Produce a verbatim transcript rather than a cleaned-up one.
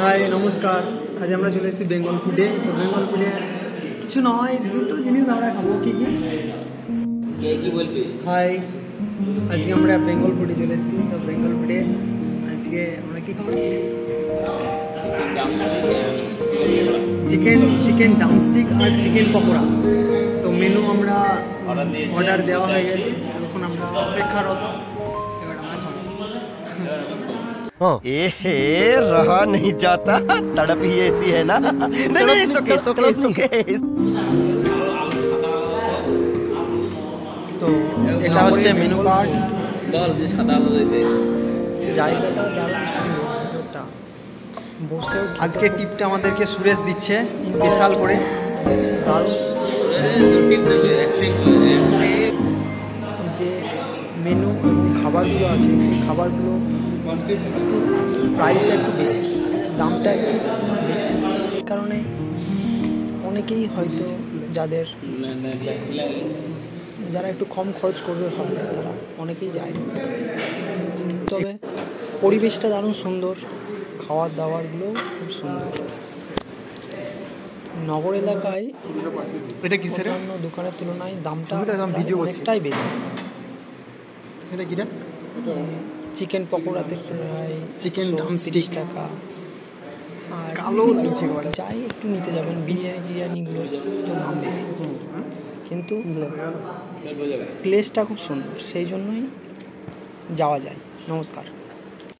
High নমস্কার। আজ আমরা চলে এসেছি বেঙ্গল ফুডে। তো বেঙ্গল ফুডে কিছু নয়, দুটো জিনিস আমরা খাবো। কি কি কে কি বলবি? হাই, আজকে আমরা বেঙ্গল ফুডে চলে এসেছি। তো বেঙ্গল ফুডে আজকে আমরা কি খাবো? চিকেন চিকেন ড্রামস্টিক আর চিকেন পকোড়া। তো মেনু আমরা অর্ডার দেওয়া হয়ে গেছে, এখন আমরা অপেক্ষারত। এবার আমরা খাবো। ए रहा नहीं जाता, तड़प ही ऐसी है ना। नहीं नहीं सुके सुके सुके। তো এটা হচ্ছে মেনু কার্ড। বল যে সাদা আলো দিতে জায়গাটা দারুণ সুন্দর, ভিতরটা বসেও। আজকে টিপটা আমাদেরকে সুরেশ দিচ্ছে স্পেশাল করে, দারুণ। যে মেনু এবং খাবারগুলো আছে, সেই খাবারগুলো একটু প্রাইসটা একটু বেশি, দামটা একটু বেশি। এই কারণে অনেকেই হয়তো যাদের যারা একটু কম খরচ করবে ভাববে, তারা অনেকেই যায় না। তবে পরিবেশটা দারুণ সুন্দর, খাওয়ার দাওয়ারগুলো খুব সুন্দর। নগর এলাকায় এটা কিসের অন্য দোকানের তুলনায় দামটা অনেকটাই বেশি। এটা কিটা? চিকেন পকোড়াতে প্রায় চিকেন ড্রামস্টিক টাকা। আর কালো লাগছে, যাই একটু নিতে যাবেন বিরিয়ানি টিরিয়ানিগুলো একটু দাম বেশি, কিন্তু প্লেসটা খুব সুন্দর, সেই জন্যই যাওয়া যায়। নমস্কার।